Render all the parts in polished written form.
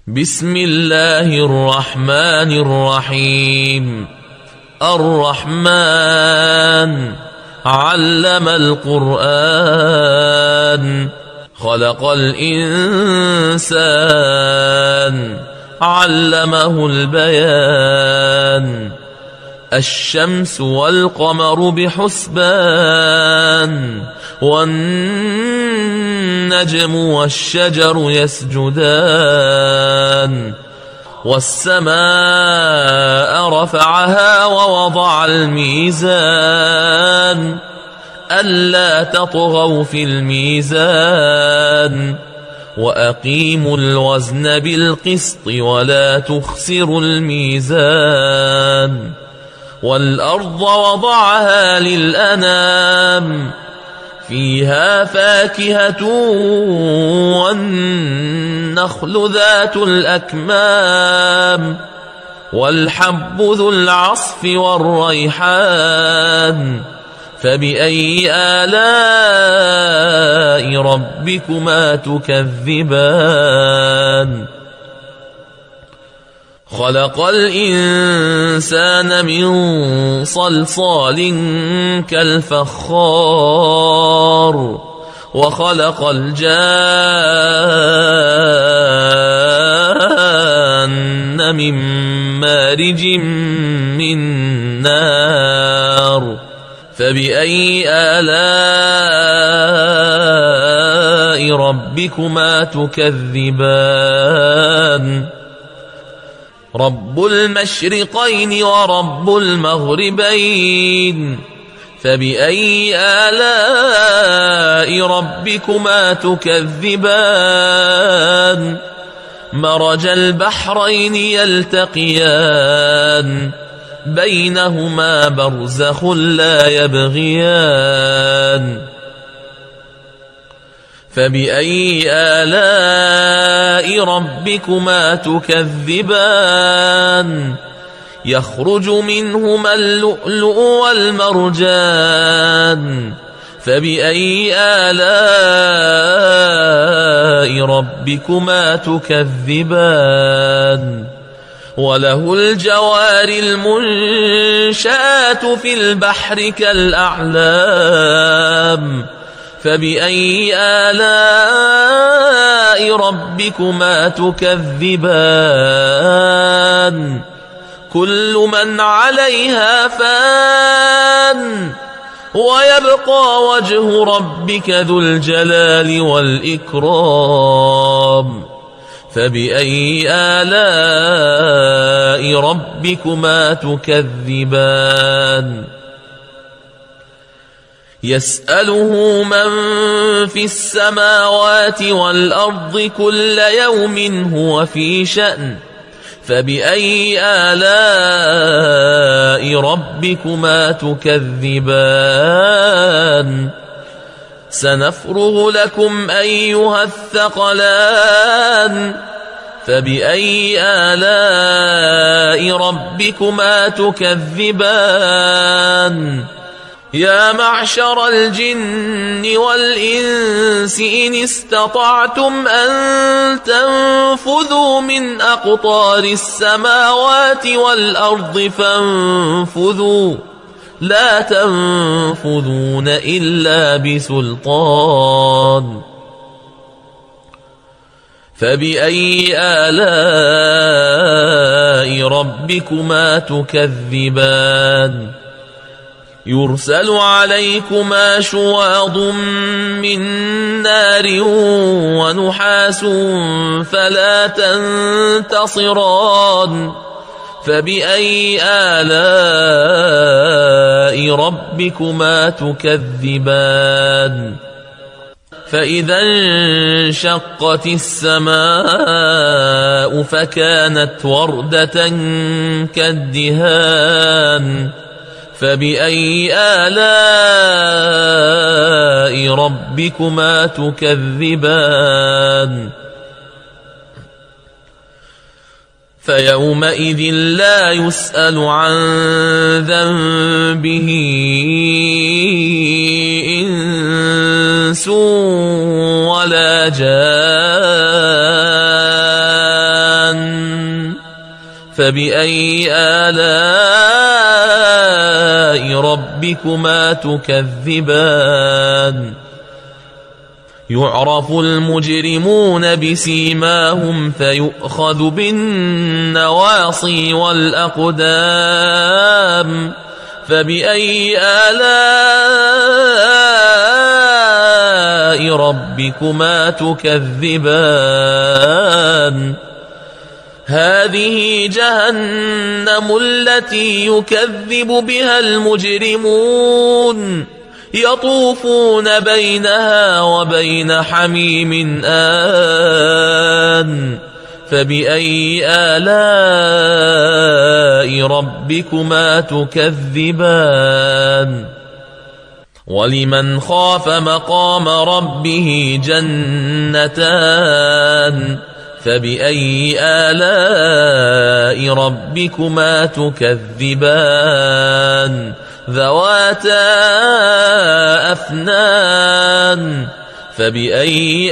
بسم الله الرحمن الرحيم. الرحمن علم القرآن، خلق الإنسان، علمه البيان. الشمس والقمر بحسبان، والنجم والشجر يسجدان. والسماء رفعها ووضع الميزان، ألا تطغوا في الميزان. وأقيموا الوزن بالقسط ولا تخسروا الميزان. والأرض وضعها للأنام، فيها فاكهة والنخل ذات الأكمام، والحب ذو العصف والريحان. فبأي آلاء ربكما تكذبان؟ خلق الإنسان من صلصال كالفخار، وخلق الجان من مارج من نار. فبأي آلاء ربكما تكذبان؟ رب المشرقين ورب المغربين، فبأي آلاء ربكما تكذبان؟ مرج البحرين يلتقيان، بينهما برزخ لا يبغيان. فبأي آلاء ربكما تكذبان؟ يخرج منهما اللؤلؤ والمرجان. فبأي آلاء ربكما تكذبان؟ وله الجوار المنشآت في البحر كالأعلام. فبأي آلاء ربكما تكذبان؟ كل من عليها فان، ويبقى وجه ربك ذو الجلال والإكرام. فبأي آلاء ربكما تكذبان؟ يسأله من في السماوات والأرض كل يوم هو في شأن. فبأي آلاء ربكما تكذبان؟ سنفرغ لكم أيها الثقلان. فبأي آلاء ربكما تكذبان؟ يا معشر الجن والإنس إن استطعتم أن تنفذوا من أقطار السماوات والأرض فانفذوا، لا تنفذون إلا بسلطان. فبأي آلاء ربكما تكذبان؟ يرسل عليكما شواظ من نار ونحاس فلا تنتصران. فبأي آلاء ربكما تكذبان؟ فإذا انشقت السماء فكانت وردة كالدهان. فبأي آلاء ربكما تكذبان؟ فيومئذ لا يسأل عن ذنبه إنس ولا جان. فبأي آلاء ربكما تكذبان يعرف المجرمون بسيماهم فيؤخذ بالنواصي والأقدام فبأي آلاء ربكما تكذبان هذه جهنم التي يكذب بها المجرمون يطوفون بينها وبين حميم آن فبأي آلاء ربكما تكذبان ولمن خاف مقام ربه جنتان فبأي آلاء ربكما تكذبان ذواتا أفنان فبأي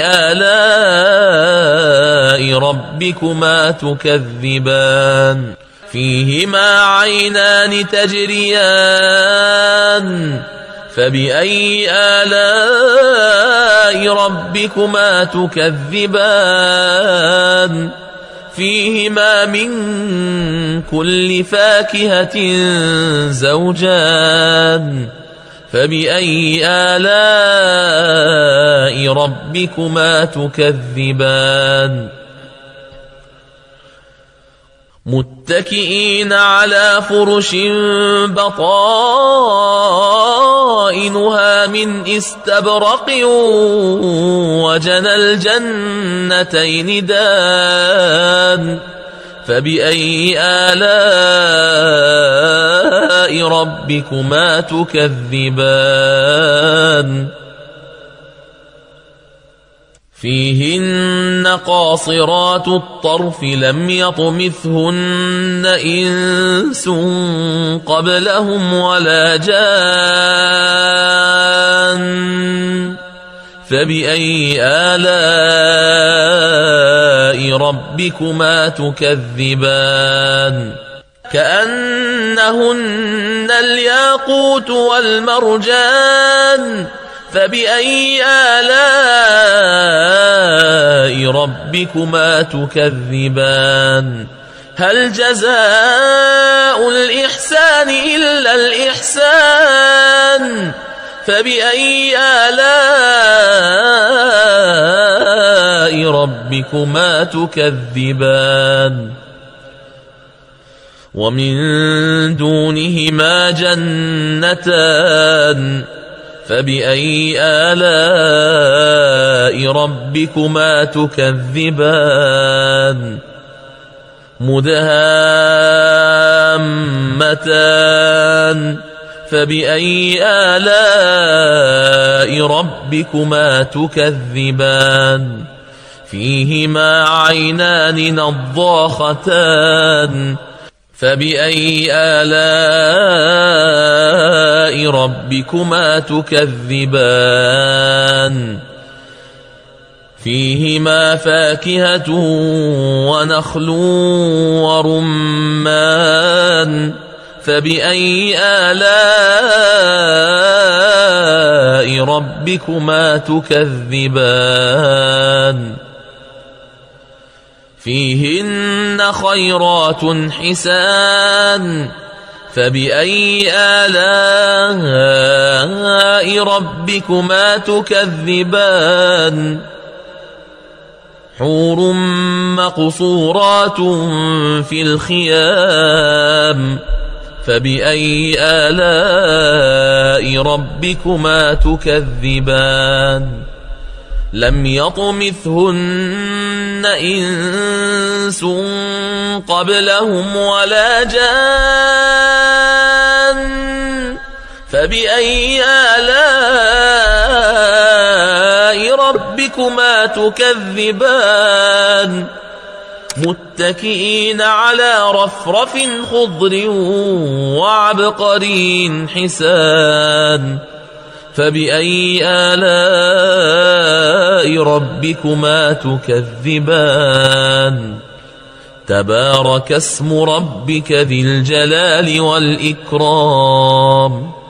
آلاء ربكما تكذبان فيهما عينان تجريان فبأي آلاء ربكما تكذبان فيهما من كل فاكهة زوجان فبأي آلاء ربكما تكذبان متكئين على فرش بطائنها من استبرق وجنى الجنتين دان فبأي آلاء ربكما تكذبان فيهن قاصرات الطرف لم يطمثهن إنس قبلهم ولا جان فبأي آلاء ربكما تكذبان كأنهن الياقوت والمرجان فبأي آلاء ربكما تكذبان هل جزاء الإحسان إلا الإحسان فبأي آلاء ربكما تكذبان ومن دونهما جنتان فبأي آلاء ربكما تكذبان مدهامتان فبأي آلاء ربكما تكذبان فيهما عينان نضاختان فبأي آلاء ربكما تكذبان فيهما فاكهة ونخل ورمان فبأي آلاء ربكما تكذبان فيهن خيرات حسان فبأي آلاء ربكما تكذبان حور مقصورات في الخيام فبأي آلاء ربكما تكذبان لم يطمثهن إنس قبلهم ولا جان فبأي آلاء ربكما تكذبان متكئين على رفرف خضر وعبقري حسان فبأي آلاء ربكما تكذبان تبارك اسم ربك ذي الجلال والإكرام.